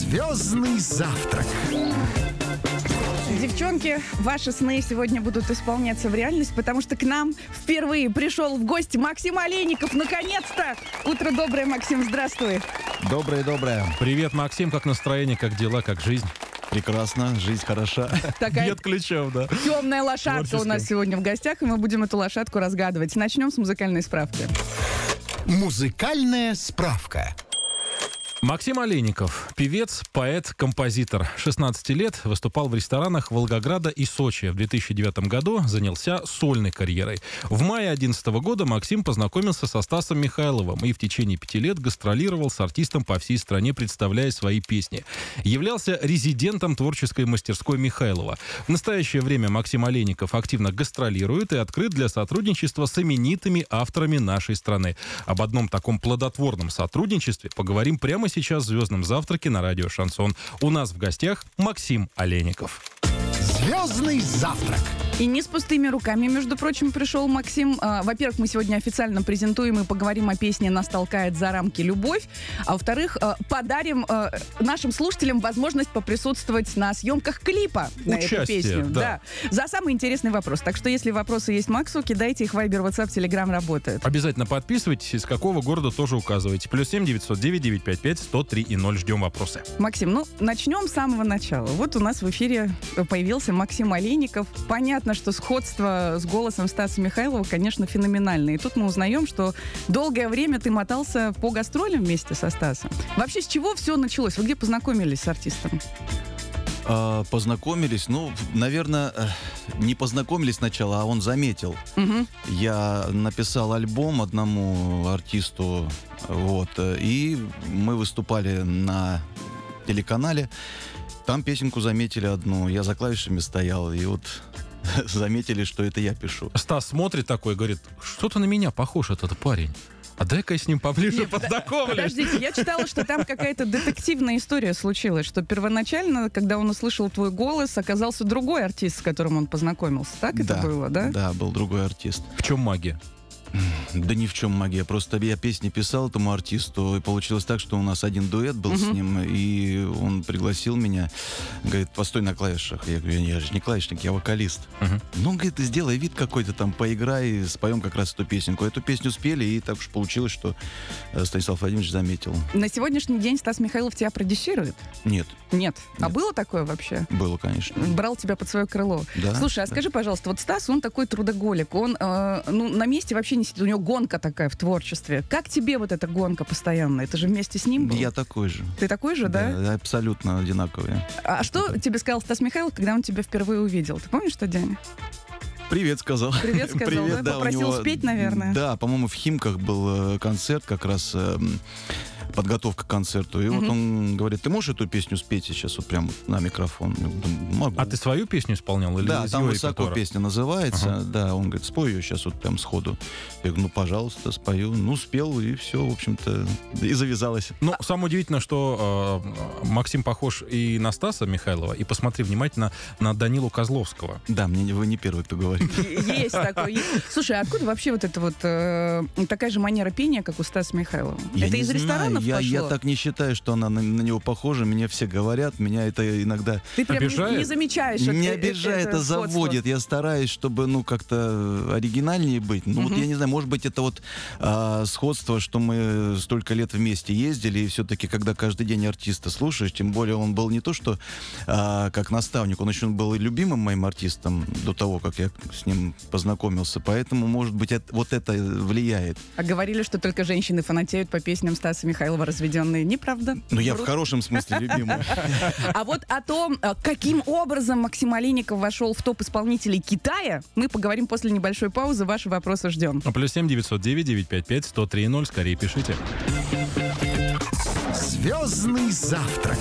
Звездный завтрак. Девчонки, ваши сны сегодня будут исполняться в реальность, потому что к нам впервые пришел в гости Максим Олейников. Наконец-то! Утро доброе, Максим, здравствуй. Доброе. Привет, Максим, как настроение, как дела, как жизнь? Прекрасно, жизнь хороша. Такая Нет ключев, да. темная лошадка у нас сегодня в гостях, и мы будем эту лошадку разгадывать. Начнем с музыкальной справки. Музыкальная справка. Максим Олейников, певец, поэт, композитор. 16 лет, выступал в ресторанах Волгограда и Сочи. В 2009 году занялся сольной карьерой. В мае 2011 года Максим познакомился со Стасом Михайловым и в течение 5 лет гастролировал с артистом по всей стране, представляя свои песни. Являлся резидентом творческой мастерской Михайлова. В настоящее время Максим Олейников активно гастролирует и открыт для сотрудничества с именитыми авторами нашей страны. Об одном таком плодотворном сотрудничестве поговорим прямо сейчас в «Звездном завтраке» на радио «Шансон». У нас в гостях Максим Олейников. Звездный завтрак. И не с пустыми руками, между прочим, пришел Максим. Во-первых, мы сегодня официально презентуем и поговорим о песне «Нас толкает за рамки любовь». А во-вторых, подарим нашим слушателям возможность поприсутствовать на съемках клипа на эту песню. Да. За самый интересный вопрос. Так что, если вопросы есть Максу, кидайте их в Viber, WhatsApp, Telegram работает. Обязательно подписывайтесь, из какого города тоже указывайте. +7 909 955 103 и 0. Ждем вопросы. Максим, начнем с самого начала. Вот у нас в эфире появился Максим Олейников. Понятно, что сходство с голосом Стаса Михайлова, конечно, феноменальное. И тут мы узнаем, что долгое время ты мотался по гастролям вместе со Стасом. Вообще, с чего все началось? Вы где познакомились с артистом? Познакомились, наверное, не познакомились сначала, а он заметил. Угу. Я написал альбом одному артисту, и мы выступали на телеканале. Там песенку заметили одну, я за клавишами стоял, и заметили, что это я пишу. Стас смотрит такой и говорит: что-то на меня похож этот парень. А дай-ка я с ним поближе познакомлюсь. Подождите, я читала, что там какая-то детективная история случилась, что первоначально, когда он услышал твой голос, оказался другой артист, с которым он познакомился. Так это было, да? Да, был другой артист. В чем магия? Да ни в чем магия. Просто я песни писал этому артисту, и получилось так, что у нас один дуэт был с ним, и он пригласил меня, говорит: постой на клавишах. Я говорю: я же не клавишник, я вокалист. Он говорит: сделай вид какой-то там, поиграй, споем как раз эту песенку. Эту песню спели, и так уж получилось, что Станислав Владимирович заметил. На сегодняшний день Стас Михайлов тебя продюсирует? Нет. А было такое вообще? Было, конечно. Брал тебя под свое крыло. Да. Слушай, скажи, пожалуйста, Стас, он такой трудоголик, он на месте вообще не сидит, у него гонка такая в творчестве. Как тебе эта гонка постоянная? Это же вместе с ним был? Я такой же. Ты такой же, да? Да, абсолютно одинаковые. А что тебе сказал Стас Михайлов, когда он тебя впервые увидел? Ты помнишь тот день? Привет сказал. Привет сказал, да? Попросил спеть, наверное? Да, по-моему, в Химках был концерт, как раз подготовка к концерту. И он говорит: ты можешь эту песню спеть сейчас прямо на микрофон? Я говорю: могу. А ты свою песню исполнял? Или да, из там его «Высоко» репертуара? песня называется. Да, он говорит: спой ее сейчас прям сходу. Я говорю: пожалуйста, спою. Спел, и все, в общем-то, и завязалось. Самое удивительное, что Максим похож и на Стаса Михайлова, и посмотри внимательно на Данилу Козловского. Да, вы не первый, кто говорит. Есть такой. Слушай, а откуда вообще такая же манера пения, как у Стаса Михайлова? Это из ресторанов пошло? Я так не считаю, что она на него похожа. Мне все говорят, меня это иногда... Ты прям обижает? Не замечаешь. Не обижает, это заводит. Я стараюсь, чтобы, как-то оригинальнее быть. Я не знаю, может быть, это сходство, что мы столько лет вместе ездили, и все-таки, когда каждый день артиста слушаешь, тем более он был не то, что как наставник, он еще был и любимым моим артистом до того, как я с ним познакомился. Поэтому, может быть, это влияет. А говорили, что только женщины фанатеют по песням Стаса Михайлова «Разведенные». Неправда? Я в хорошем смысле любимый. А о том, каким образом Максим Олейников вошел в топ исполнителей Китая, мы поговорим после небольшой паузы. Ваши вопросы ждем. +7 909 955 103 0. Скорее пишите. Звездный завтрак.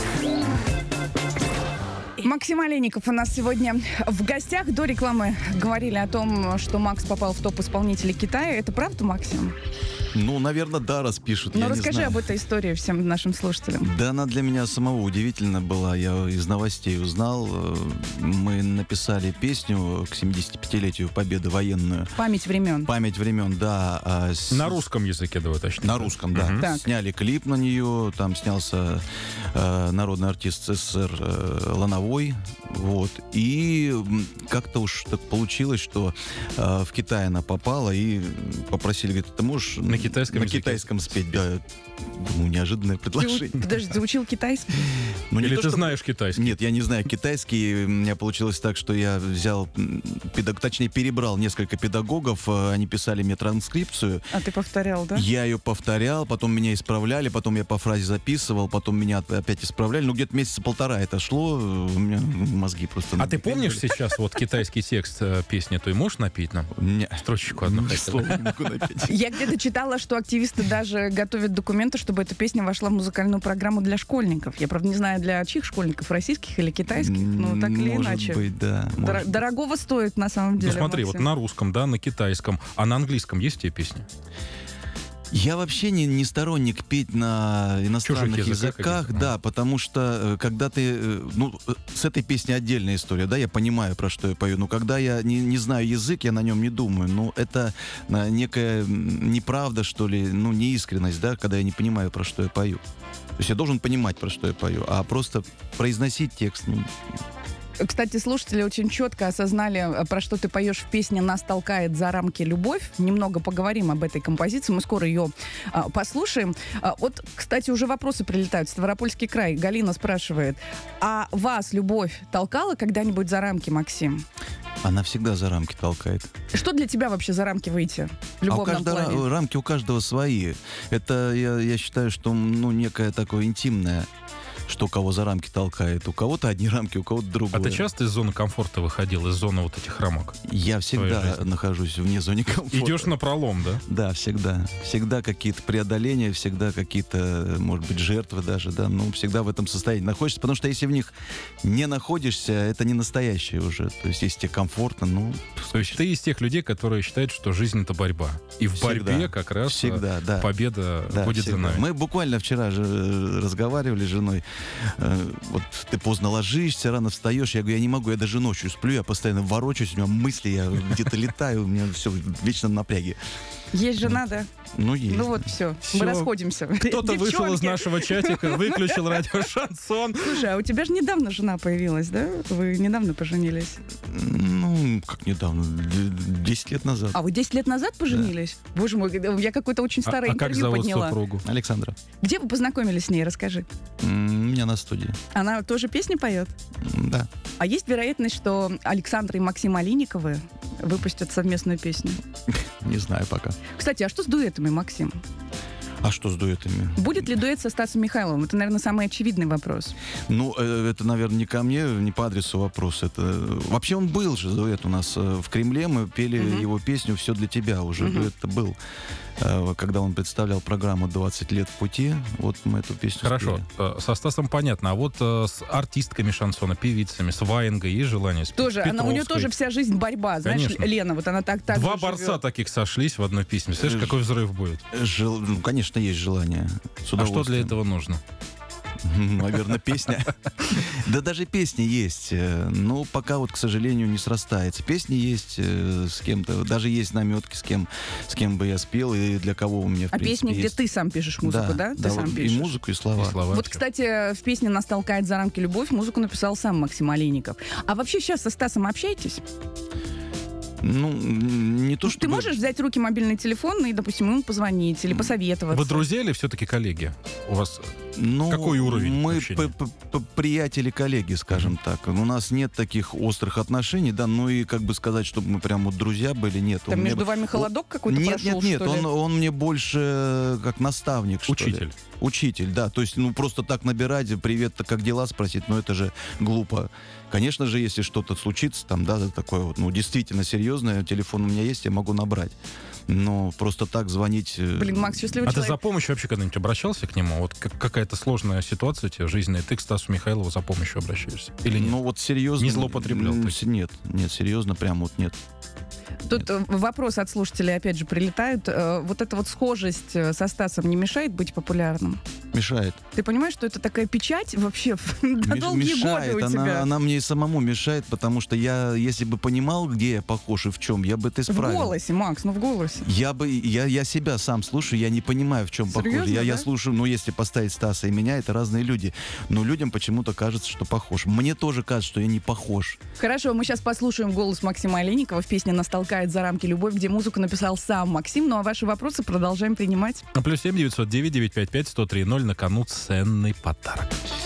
Максим Олейников у нас сегодня в гостях. До рекламы говорили о том, что Макс попал в топ исполнителей Китая. Это правда, Максим? Ну, наверное, да, раз пишут. Ну, я не расскажи знаю. об этой истории всем нашим слушателям. Да, она для меня самого удивительна была. Я из новостей узнал. Мы написали песню к 75-летию Победы военную. Память времен. Память времен, да. На русском языке, давай точнее. На русском, да. Мгм. Так. Сняли клип на нее, там снялся народный артист СССР Лановой. Вот. И как-то уж так получилось, что в Китай она попала и попросили, говорит, ты можешь На китайском на языке? китайском спеть? Да. Думаю, неожиданное предложение. Подожди, ты учил китайский? Ну, не Или то, ты чтобы- знаешь китайский? Нет, я не знаю китайский. У меня получилось так, что я взял, точнее, перебрал несколько педагогов, они писали мне транскрипцию. А ты повторял, да? Я ее повторял, потом меня исправляли, потом я по фразе записывал, потом меня опять исправляли. Ну, где-то месяца полтора это шло, у меня мозги просто... А ты помнишь сейчас вот китайский текст песни? Ты можешь напеть нам? Не, Строчечку одну ни хотя слова бы. не могу напеть. Я где-то читала, что активисты даже готовят документы, чтобы эта песня вошла в музыкальную программу для школьников. Я, правда, не знаю, для чьих школьников, российских или китайских, но так или Может иначе. быть, да. может быть. Дорогого стоит, на самом Ну деле. смотри, вот Максим. на русском, да, на китайском, а на английском есть тебе песни? Я вообще не сторонник петь на иностранных Чужих языках языках, каких-то. да, потому что когда ты, с этой песней отдельная история, да, я понимаю, про что я пою, но когда я не знаю язык, я на нем не думаю, ну, это некая неправда, что ли, ну, неискренность, да, когда я не понимаю, про что я пою. То есть я должен понимать, про что я пою, а просто произносить текст, ну, Кстати, слушатели очень четко осознали, про что ты поешь в песне «Нас толкает за рамки любовь». Немного поговорим об этой композиции, мы скоро ее послушаем. Вот, кстати, уже вопросы прилетают. Ставропольский край. Галина спрашивает, а вас любовь толкала когда-нибудь за рамки, Максим? она всегда за рамки толкает. Что для тебя вообще за рамки выйти в А у любовном каждого плане? рамки у каждого свои. Это, я считаю, что, ну, некое такое интимное, что кого за рамки толкает. У кого-то одни рамки, у кого-то другое. А ты часто из зоны комфорта выходил, из зоны вот этих рамок? Я своей всегда жизни? нахожусь вне зоны комфорта. Идешь на пролом, да? Да, всегда. Всегда какие-то преодоления, всегда какие-то, может быть, жертвы даже, да, ну, всегда в этом состоянии находишься, потому что если в них не находишься, это не настоящее уже. То есть, если тебе комфортно, ну... То есть ты из тех людей, которые считают, что жизнь — это борьба. И в Всегда. борьбе как раз Всегда, да. победа Да, будет за всегда. нами. Мы буквально вчера же разговаривали с женой. Вот ты поздно ложишься, рано встаешь. Я говорю, я не могу, я даже ночью сплю, я постоянно ворочаюсь, у меня мысли, я где-то летаю, у меня все в вечном напряге. Есть жена, да? Ну, есть. Ну вот, все, Всё. мы расходимся. Кто-то вышел из Девчонки. нашего чатика, выключил радио «Шансон». Слушай, а у тебя же недавно жена появилась, да? Вы недавно поженились. Ну, как недавно, 10 лет назад. А вы 10 лет назад поженились? Боже мой, я какое-то очень старое А как интервью зовут подняла. супругу? Александра, Где вы познакомились с ней, расскажи. у меня на студии. Она тоже песни поет? Да. А есть вероятность, что Александра и Максим Олейниковы выпустят совместную песню? Не знаю пока. Кстати, а что с дуэтами, Максим? А что с дуэтами? Будет ли дуэт со Стасом Михайловым? Это, наверное, самый очевидный вопрос. Ну, это, наверное, не ко мне, не по адресу вопрос. Это... Вообще он был же дуэт у нас в Кремле. Мы пели его песню «Все для тебя» уже. Дуэт был. Когда он представлял программу «20 лет в пути», вот мы эту песню Хорошо, спели. со Стасом понятно. А вот с артистками шансона, певицами, с Ваенгой есть желание спеть? Тоже, С у нее Петровской? тоже вся жизнь борьба. Знаешь, Конечно. Лена, вот она так Два же борца живет. таких сошлись в одной песне. Слышишь, какой взрыв будет? Ну, конечно, есть желание. С А что для удовольствием. этого нужно? Наверное, песня. Да даже песни есть. Но пока вот, к сожалению, не срастается. Песни есть с кем-то. Даже есть наметки, с кем бы я спел и для кого у меня, в А принципе, песни, где есть. ты сам пишешь музыку, да? Ты сам вот пишешь. и музыку, и слова. И слова. Вот, кстати, в песне «Нас толкает за рамки любовь» музыку написал сам Максим Олейников. А вообще сейчас со Стасом общаетесь? Ну, не то, что... Ты можешь взять в руки мобильный телефон и, допустим, ему позвонить или посоветоваться? Вы друзья или все-таки коллеги? У вас Ну, какой уровень Мы общения? приятели-коллеги, скажем так. У нас нет таких острых отношений, да, ну и как бы сказать, чтобы мы прям вот друзья были, нет. Там Он мне- между вами холодок какой-то Нет, прошел, нет, нет, что ли? он мне больше как наставник, что ли. учитель? Учитель, да. То есть, просто так набирать, привет, как дела спросить, это же глупо. Конечно же, если что-то случится, там, да, такое вот, действительно серьезное, телефон у меня есть, я могу набрать. Но просто так звонить... Блин, Макс, счастливый человек. Ты за помощью вообще когда-нибудь обращался к нему? Вот какая-то сложная ситуация у тебя жизненная, ты к Стасу Михайлову за помощью обращаешься? Или нет? Серьезно... Не злоупотреблял? Нет, серьезно, прям нет. Тут вопрос от слушателей, опять же, прилетает. Вот эта вот схожесть со Стасом не мешает быть популярным? Мешает. Ты понимаешь, что это такая печать вообще на долгие годы у тебя? Она мне и самому мешает, потому что я, если бы понимал, где я похож и в чем, я бы это исправил. В голосе, Макс, в голосе. Я себя сам слушаю, я не понимаю, в чем похож. Я слушаю, если поставить Стаса и меня, это разные люди. Но людям почему-то кажется, что похож. Мне тоже кажется, что я не похож. Хорошо, мы сейчас послушаем голос Максима Олейникова в песне «Нас толкает за рамки любовь», где музыку написал сам Максим. Ну а ваши вопросы продолжаем принимать. +7 909 955 1030 на кону ценный подарок.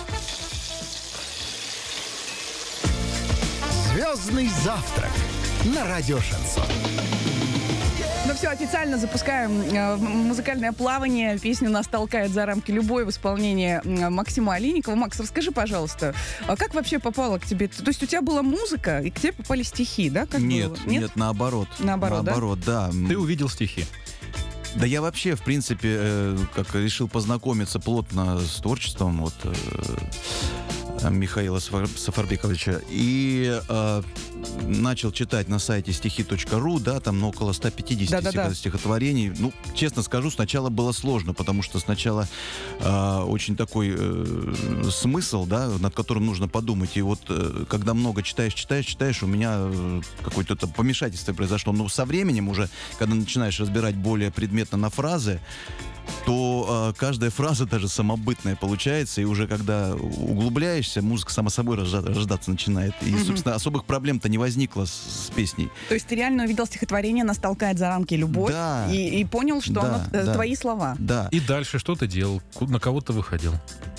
Звездный завтрак на радио Шансон. Ну все, официально запускаем музыкальное плавание. Песню «Нас толкает за рамки любовь» в исполнении Максима Олейникова. Макс, расскажи, пожалуйста, как вообще попало к тебе? То есть у тебя была музыка, и к тебе попали стихи, да? Нет, наоборот. Наоборот, да. Ты увидел стихи? Да я вообще, в принципе, как решил познакомиться плотно с творчеством Михаила Сафарбековича. И начал читать на сайте стихи.ру, да, там около 150 стихотворений. Честно скажу, сначала было сложно, потому что сначала очень такой смысл, да, над которым нужно подумать. И вот когда много читаешь, у меня какое-то помешательство произошло. Но со временем уже, когда начинаешь разбирать более предметно на фразы, то каждая фраза даже самобытная получается, и уже когда углубляешься, музыка сама собой рождаться начинает. И, собственно, особых проблем-то не возникло с песней. То есть ты реально увидел стихотворение «Нас толкает за рамки любовь», да, и понял, что оно твои слова. Да. И дальше что ты делал? На кого ты выходил?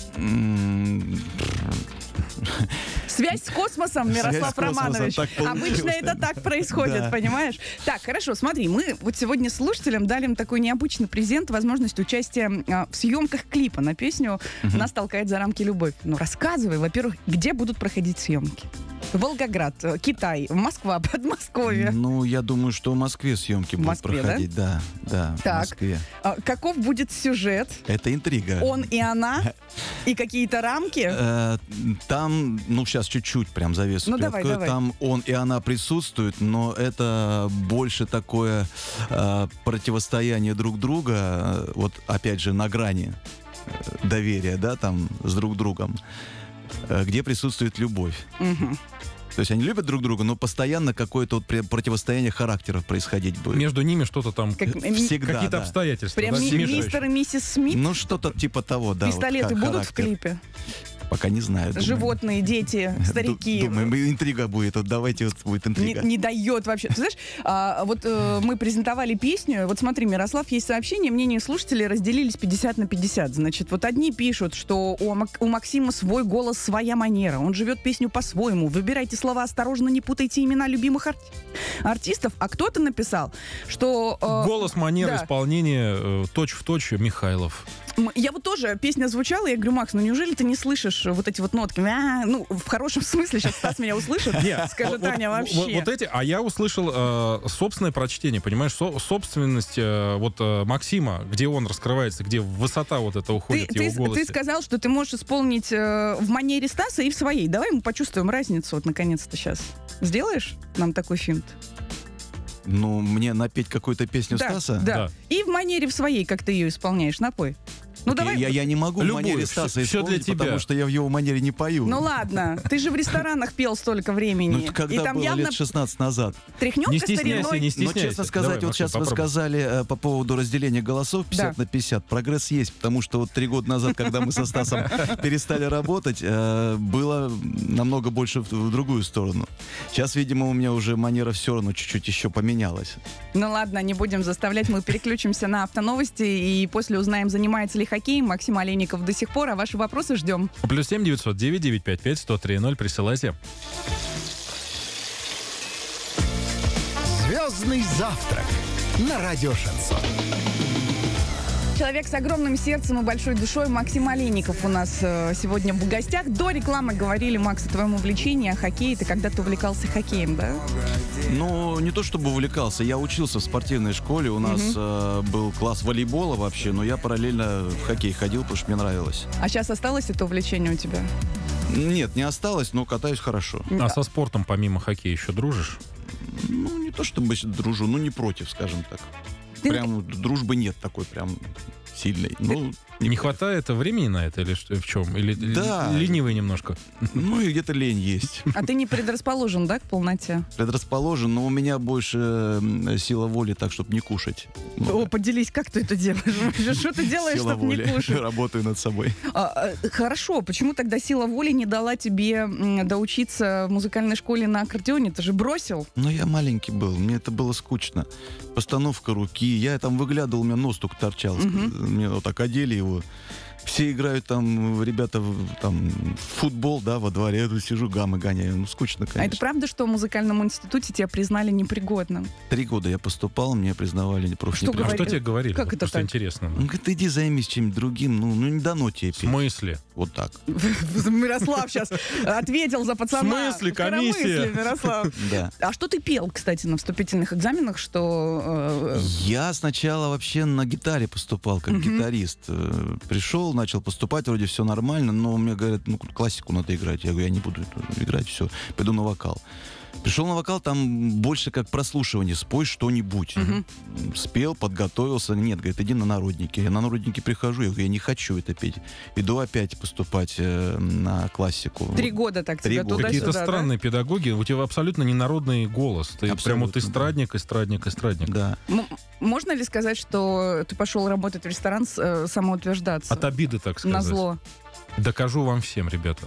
Связь с космосом, Мирослав Романович. Обычно это так происходит, понимаешь? Так, хорошо, смотри, мы вот сегодня слушателям дали им такой необычный презент, возможность участия в съемках клипа на песню «Нас толкает за рамки любовь». Рассказывай, во-первых, где будут проходить съемки? Волгоград, Китай, Москва, Подмосковье. Я думаю, что в Москве съемки будут проходить. Да, в Москве. Каков будет сюжет? Это интрига. Он и она? И какие-то рамки? Там, сейчас чуть-чуть прям завесу приоткрою. Давай. Там он и она присутствуют, но это больше такое противостояние друг друга, вот опять же на грани доверия, да, там с друг другом, где присутствует любовь. То есть они любят друг друга, но постоянно какое-то противостояние характеров происходить будет. Между ними что-то там, всегда, какие-то обстоятельства. Прям мистер и миссис Смит? Что-то типа того, да. Пистолеты будут в клипе? Пока не знаю. Животные, дети, старики. Думаем, интрига будет. Давайте будет интрига. Не дает вообще. Ты знаешь, мы презентовали песню. Вот смотри, Мирослав, есть сообщение. Мнения слушателей разделились 50 на 50. Значит, вот одни пишут, что у Максима свой голос, своя манера. Он живет песню по-своему. Выбирайте слова осторожно, не путайте имена любимых артистов. А кто-то написал, что... Голос, манера, исполнение точь-в-точь Михайлов. Я вот тоже, песня звучала, я говорю, Макс, неужели ты не слышишь вот эти вот нотки? В хорошем смысле, сейчас Стас меня услышит, скажет, Таня, вообще. Вот эти, а я услышал собственное прочтение, понимаешь, собственность Максима, где он раскрывается, где высота вот это уходит в его голосе. Ты сказал, что ты можешь исполнить в манере Стаса и в своей. Давай мы почувствуем разницу, вот наконец-то сейчас. Сделаешь нам такой финт? Мне напеть какую-то песню Стаса? Да. И в манере в своей, как ты ее исполняешь, напой. Давай. Я не могу в манере Стаса исполнить, потому что я в его манере не пою. Ладно, ты же в ресторанах пел столько времени. Когда и там было явно лет 16 назад. Тряхнёвка стариной. Не стесняйся. Честно сказать, Давай, сейчас Максим, вы сказали по поводу разделения голосов 50 на 50. Прогресс есть, потому что 3 года назад, когда мы со Стасом перестали работать, было намного больше в другую сторону. Сейчас, видимо, у меня уже манера все равно чуть-чуть еще поменялась. Ладно, не будем заставлять, мы переключимся на автоновости и после узнаем, занимается ли хоккеем Максим Олейников до сих пор, а ваши вопросы ждем. +7 909 955 1030 присылайте. Звездный завтрак на радио Шансон. Человек с огромным сердцем и большой душой Максим Олейников у нас сегодня в гостях. До рекламы говорили, Макс, о твоем увлечении, о хоккее. Ты когда-то увлекался хоккеем, да? Ну, не то чтобы увлекался. Я учился в спортивной школе. У нас был класс волейбола вообще, но я параллельно в хоккей ходил, потому что мне нравилось. А сейчас осталось это увлечение у тебя? Нет, не осталось, но катаюсь хорошо. А со спортом помимо хоккея еще дружишь? Ну, не то чтобы дружу, но не против, скажем так. Прям дружбы нет такой прям сильной. Ну, не хватает времени на это или что, в чем? Или да. Ленивый немножко? Ну и где-то лень есть. А ты не предрасположен, да, к полноте? Предрасположен, но у меня больше сила воли так, чтобы не кушать. О, поделись, как ты это делаешь? Что ты делаешь, Сила чтобы не воли. кушать? Работаю над собой. Хорошо, почему тогда сила воли не дала тебе доучиться в музыкальной школе на аккордеоне? Ты же бросил. Ну, я маленький был, мне это было скучно. Постановка руки, я там выглядывал, у меня нос только торчал. Мне вот так одели его. Все играют там, ребята, там, в футбол, да, во дворе. Я тут сижу, гаммы гоняю. Ну, скучно, конечно. А это правда, что в музыкальном институте тебя признали непригодным? 3 года я поступал, мне признавали непригодным. А что тебе говорили? Как это Просто так? интересно. Он говорит, иди займись чем-нибудь другим. Ну, не дано тебе В петь. смысле? Вот так. Мирослав сейчас ответил за пацана. В смысле? Комиссия? Мирослав. Да. А что ты пел, кстати, на вступительных экзаменах, что... Я сначала вообще на гитаре поступал, как гитарист. Пришел, начал поступать, вроде все нормально, но мне говорят, ну, классику надо играть. Я говорю, я не буду играть, все, пойду на вокал. Пришел на вокал, там больше как прослушивание, спой что-нибудь. Спел, подготовился. Нет, говорит, иди на народники. Я на народники прихожу, я говорю, я не хочу это петь. Иду опять поступать на классику. 3 года так 3 тебя года. туда-сюда, Какие-то странные педагоги. У тебя абсолютно ненародный голос. Ты Абсолютно, прям вот да. эстрадник. Да. Можно ли сказать, что ты пошел работать в ресторан, самоутверждаться? От обиды, так сказать. Назло. Докажу вам всем, ребята.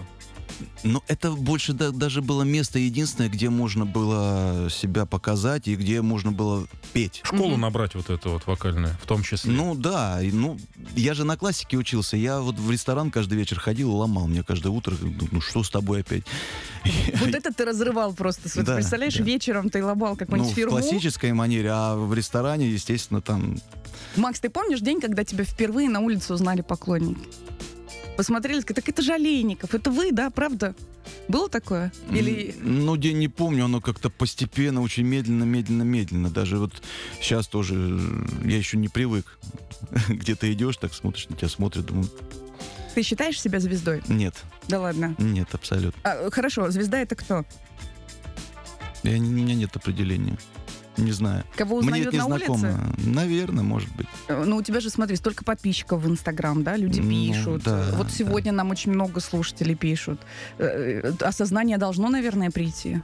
Но это больше даже было место единственное, где можно было себя показать и где можно было петь. Школу набрать вот это вот вокальное, в том числе. Ну да, ну я же на классике учился, я вот в ресторан каждый вечер ходил и ломал. Мне каждое утро, ну что с тобой опять? Вот это ты разрывал просто. Да, Представляешь, да. вечером ты ломал Ну, какой-нибудь в фирму. классической манере, а в ресторане, естественно, там... Макс, ты помнишь день, когда тебя впервые на улице узнали поклонники? Посмотрели, сказали, так это же Олейников, это вы, да, правда? Было такое? Или... Ну, день не помню, оно как-то постепенно, очень медленно. Даже вот сейчас тоже я еще не привык. Где ты идешь, так смотришь, на тебя смотрят, думаю, Ты считаешь себя звездой? нет, Да ладно. нет, абсолютно. Хорошо, звезда это кто? У меня нет определения. Не знаю. Кого Мне узнают это не на знакомо. улице? Наверное, может быть. Ну, у тебя же, смотри, столько подписчиков в Инстаграм, да, люди Ну, пишут. да, Вот сегодня нам очень много слушателей пишут. Осознание должно, наверное, прийти.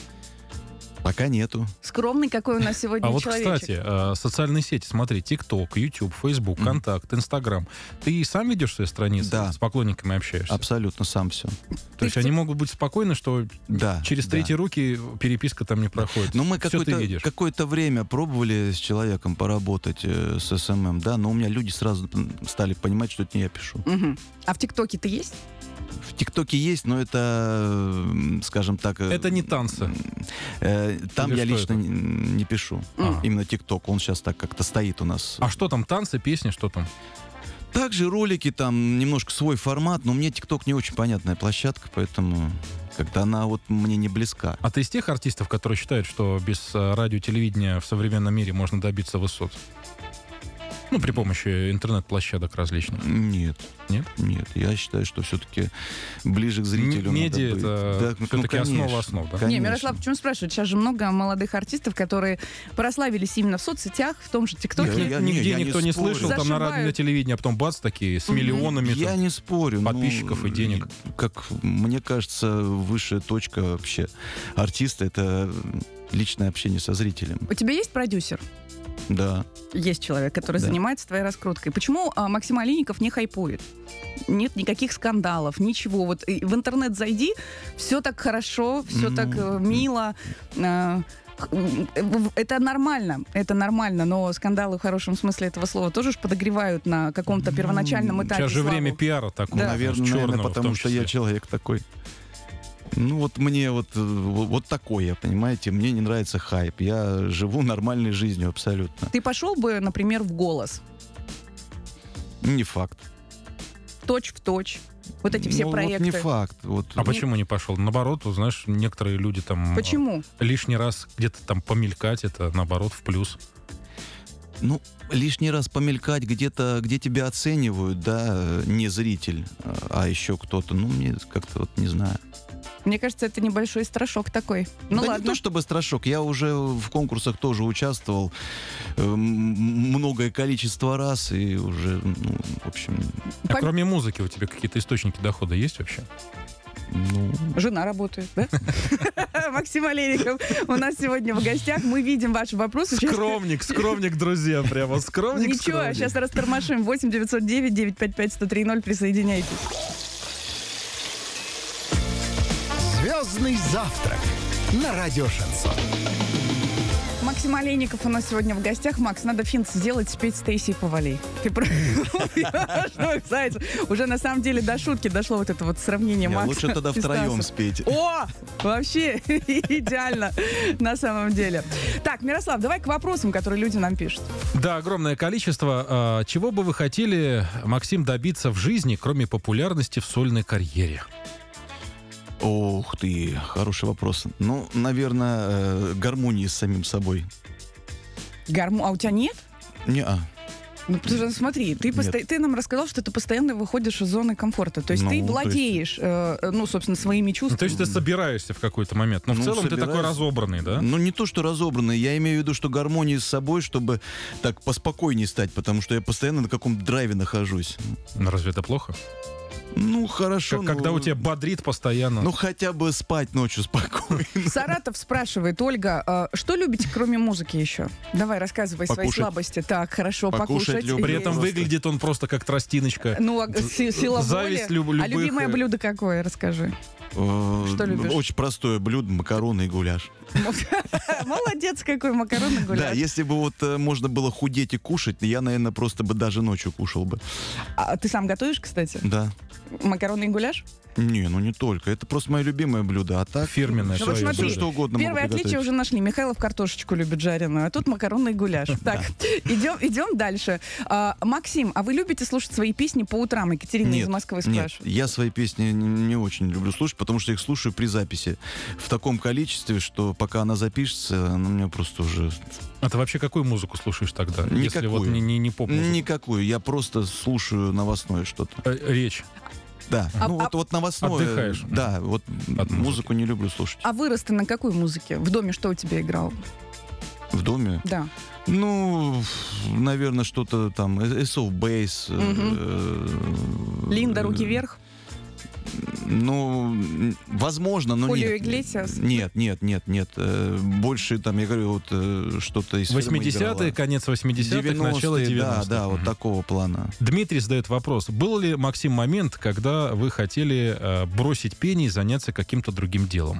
Пока нету. Скромный какой у нас сегодня А вот, человечек. кстати, социальные сети, смотри, ТикТок, YouTube, Facebook, Контакт, Инстаграм. Ты сам ведешь свои страницы, Да. с поклонниками общаешься? Абсолютно сам все. То есть они могут быть спокойны, что Да. через да. третьи руки переписка там не проходит. Но мы Всё ты видишь. какое-то время пробовали с человеком поработать, с СММ, да, но у меня люди сразу стали понимать, что это не я пишу. Мгм. А в ТикТоке ты есть? В ТикТоке есть, но это, скажем так... Это не танцы. Там Или я что лично это? не пишу. А. Именно ТикТок, он сейчас так как-то стоит у нас. А что там, танцы, песни, что там? Также ролики, там немножко свой формат, но мне ТикТок не очень понятная площадка, поэтому как-то она вот мне не близка. А ты из тех артистов, которые считают, что без радио, телевидения в современном мире можно добиться высот? Ну, при помощи интернет-площадок различных. Нет. Нет? Нет. Я считаю, что все-таки ближе к зрителю Медиа надо быть. это Да, все-таки конечно, основа основ, да? конечно. Не, Мирослав, почему спрашивают? Сейчас же много молодых артистов, которые прославились именно в соцсетях, в том же ТикТоке. Я Нигде не никто не спорю. слышал, там на радио, на Зашибают. телевидении, а потом бац, такие, с миллионами. Я там. не спорю. подписчиков и денег. Как мне кажется, высшая точка вообще артиста — это личное общение со зрителем. У тебя есть продюсер? Да. Есть человек, который Да. занимается твоей раскруткой. Почему Максим Олейников не хайпует? Нет никаких скандалов, ничего. Вот в интернет зайди, все так хорошо, все так мило. Это нормально, но скандалы в хорошем смысле этого слова тоже ж подогревают на каком-то первоначальном этапе. Сейчас же славу. время пиара такого. Да. Наверное, потому что я человек такой. Ну вот мне вот такое, понимаете, мне не нравится хайп. Я живу нормальной жизнью абсолютно. Ты пошел бы, например, в «Голос»? Не факт. Точь в точь. Вот эти все проекты. Вот не факт. Вот. А почему не пошел? Наоборот, вот, знаешь, некоторые люди там... Почему? Лишний раз где-то там помелькать, это наоборот в плюс. Ну, лишний раз помелькать где-то, где тебя оценивают, да, не зритель, а еще кто-то. Ну, мне как-то вот не знаю. Мне кажется, это небольшой страшок такой. Ну да ладно. не то чтобы страшок, я уже в конкурсах тоже участвовал многое количество раз и уже, ну, в общем... А кроме музыки у тебя какие-то источники дохода есть вообще? Ну... Жена работает, да? Максим Олейников у нас сегодня в гостях. Мы видим ваши вопросы. Скромник, друзья, прямо скромник. Ничего, сейчас растормошим. 8-909-955-1030. Присоединяйтесь. Звездный завтрак на радио Шансон. Максим Олейников у нас сегодня в гостях. Макс, надо финт сделать, спеть Стейси Повалий. Ты кстати, уже на самом деле до шутки дошло вот это вот сравнение Макса. Лучше тогда втроем спеть. О, вообще идеально на самом деле. Так, Мирослав, давай к вопросам, которые люди нам пишут. Да, огромное количество. Чего бы вы хотели, Максим, добиться в жизни, кроме популярности в сольной карьере? Ох ты, хороший вопрос. Ну, наверное, гармонии с самим собой. А у тебя нет? Не-а. Ну, смотри, ты нам рассказал, что ты постоянно выходишь из зоны комфорта. То есть ты владеешь, собственно, своими чувствами. То есть ты собираешься в какой-то момент. Но в целом ты такой разобранный, да? Ну, не то, что разобранный. Я имею в виду, что гармония с собой, чтобы так поспокойнее стать, потому что я постоянно на каком-то драйве нахожусь. Но разве это плохо? Ну, хорошо. Когда у тебя бодрит постоянно. Ну, хотя бы спать ночью спокойно. Саратов спрашивает, Ольга, что любите, кроме музыки еще? Давай, рассказывай свои слабости. Так, хорошо, покушать. При этом выглядит он просто как тростиночка. Ну, сила воли. Зависть любых... А любимое блюдо какое? Расскажи. Что любишь? Очень простое блюдо, макароны и гуляш. Молодец, какой макароны и гуляш. Да, если бы вот можно было худеть и кушать, я, наверное, просто бы даже ночью кушал бы. А ты сам готовишь, кстати? Да. Макароны и гуляш? Не, ну не только. Это просто мое любимое блюдо. А так... Фирменное. Вот смотри, что угодно первое отличие уже нашли. Михайлов картошечку любит жареную, а тут макароны и гуляш. Так, идем дальше. Максим, а вы любите слушать свои песни по утрам? Екатерина из Москвы спрашивает. Нет, я свои песни не очень люблю слушать, потому что их слушаю при записи. В таком количестве, что пока она запишется, она у меня просто уже... А ты вообще какую музыку слушаешь тогда? Никакую. Если вот не поп-музыку? Никакую. Я просто слушаю новостное что-то. Речь. Да, вот новостное. Отдыхаешь. Да, вот музыку не люблю слушать. А вырос ты на какой музыке? В доме что у тебя играл? В доме? Да. Ну, наверное, что-то там, Ace of Base. Линда, руки вверх? Ну, возможно, но Хулио нет. Иглесиас? Нет. Больше там, я говорю, вот что-то из 80-е, конец 80-х, начало 90-х. Да, вот такого плана. Дмитрий задает вопрос. Был ли, Максим, момент, когда вы хотели бросить пение и заняться каким-то другим делом?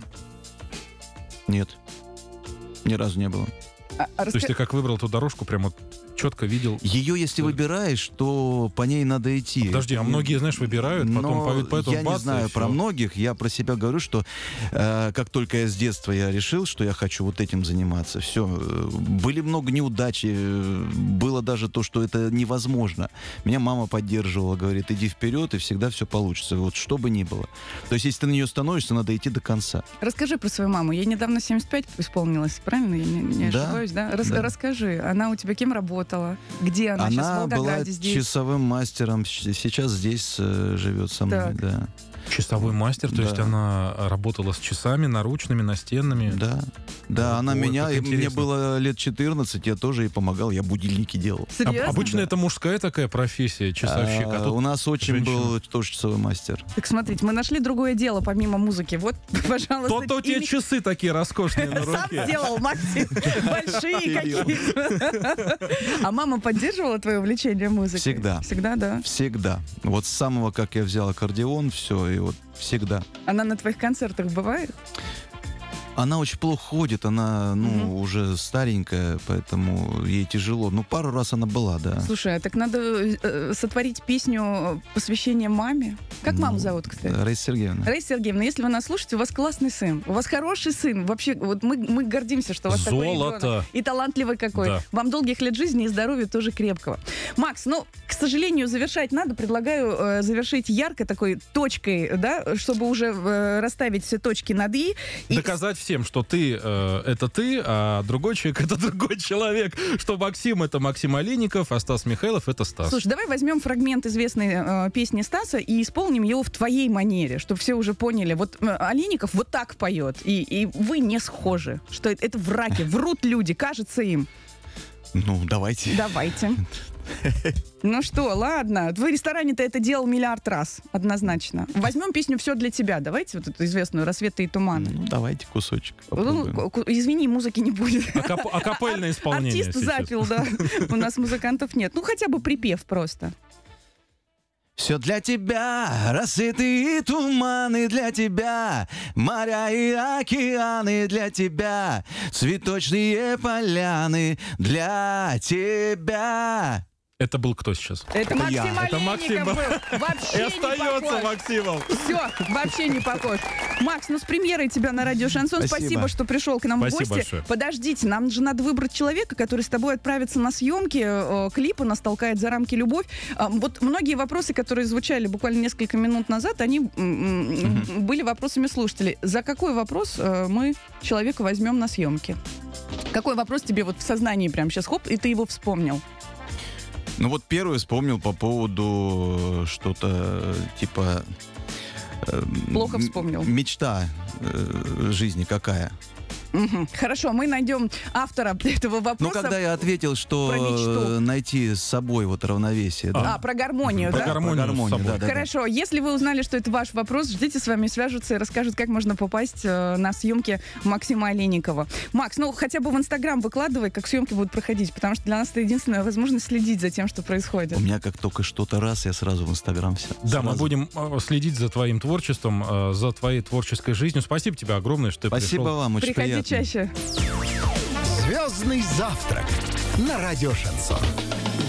Нет. Ни разу не было. То есть ты как выбрал эту дорожку, прямо четко видел? Ее, если выбираешь, то по ней надо идти. Подожди, а многие, знаешь, выбирают, потом поют, поэтому я не знаю про многих, я про себя говорю, что как только я с детства я решил, что я хочу вот этим заниматься, все. Были много неудач, было даже то, что это невозможно. Меня мама поддерживала, говорит, иди вперед, и всегда все получится, вот что бы ни было. То есть, если ты на нее становишься, надо идти до конца. Расскажи про свою маму. Ей недавно 75 исполнилось, правильно? Я не ошибаюсь, да? Расскажи, она у тебя кем работала? Где она сейчас, в Волгограде, была здесь? часовым мастером, сейчас здесь живет со мной, да. Часовой мастер, то есть она работала с часами наручными, настенными? Да, она мне было лет 14, я тоже ей помогал, я будильники делал. Серьезно? Обычно это мужская такая профессия, часовщик. У нас очень был тоже часовой мастер. Так смотрите, мы нашли другое дело, помимо музыки. Вот, пожалуйста. То у тебя часы такие роскошные на руке. Сам сделал, Максим. Большие какие-то. А мама поддерживала твое увлечение музыкой? Всегда. Всегда, да? Всегда. Вот с самого, как я взял аккордеон, все, и вот всегда. Она на твоих концертах бывает? Она очень плохо ходит, она, уже старенькая, поэтому ей тяжело. Ну, пару раз она была, да. Слушай, а так надо сотворить песню посвящения маме. Как маму зовут, кстати? Раиса Сергеевна. Раиса Сергеевна, если вы нас слушаете, у вас классный сын, у вас хороший сын. Вообще, вот мы гордимся, что у вас такой ребенок. И талантливый какой. Да. Вам долгих лет жизни и здоровья тоже крепкого. Макс, к сожалению, завершать надо. Предлагаю завершить ярко такой точкой, да, чтобы уже расставить все точки над «и». Доказать всем, что ты это ты, а другой человек это другой человек. Что Максим это Максим Олейников, а Стас Михайлов это Стас. Слушай, давай возьмем фрагмент известной песни Стаса и исполним его в твоей манере, чтобы все уже поняли. Вот Олейников вот так поет, и вы не схожи. Что это враки, врут люди, кажется им. Ну, давайте. Давайте. Ну что, ладно. В ресторане-то это делал миллиард раз, однозначно. Возьмем песню «Все для тебя». Давайте вот эту известную «Рассветы и туманы». Ну, давайте кусочек попробуем. Извини, музыки не будет. Акапельное исполнение. Артист запил, да. У нас музыкантов нет. Ну, хотя бы припев просто. Все для тебя, рассветы и туманы для тебя, моря и океаны для тебя, цветочные поляны для тебя. Это был кто сейчас? Это Максим Олейников Это Максим был. Вообще и не остается похож. Максимом. Все, вообще не похож. Макс, с премьерой тебя на радио «Шансон». Спасибо, что пришел к нам в гости. Большое. Подождите, нам же надо выбрать человека, который с тобой отправится на съемки клипа «Нас толкает за рамки любовь». Вот многие вопросы, которые звучали буквально несколько минут назад, они были вопросами слушателей. За какой вопрос мы человека возьмем на съемки? Какой вопрос тебе вот в сознании прямо сейчас, хоп, и ты его вспомнил? Ну вот первый вспомнил по поводу что-то типа... Плохо вспомнил. Мечта жизни какая? Угу. Хорошо, мы найдем автора этого вопроса. Ну, когда я ответил, что найти с собой вот равновесие. Да? Про гармонию, про да? гармонию, да. Хорошо, если вы узнали, что это ваш вопрос, ждите, с вами свяжутся и расскажут, как можно попасть на съемки Максима Олейникова. Макс, хотя бы в Инстаграм выкладывай, как съемки будут проходить, потому что для нас это единственная возможность следить за тем, что происходит. У меня как только что-то раз, я сразу в Инстаграм все. Да, мы будем следить за твоим творчеством, за твоей творческой жизнью. Спасибо тебе огромное, что ты пришел. Спасибо вам, очень Приходи приятно. чаще. Звездный завтрак на радио «Шансон».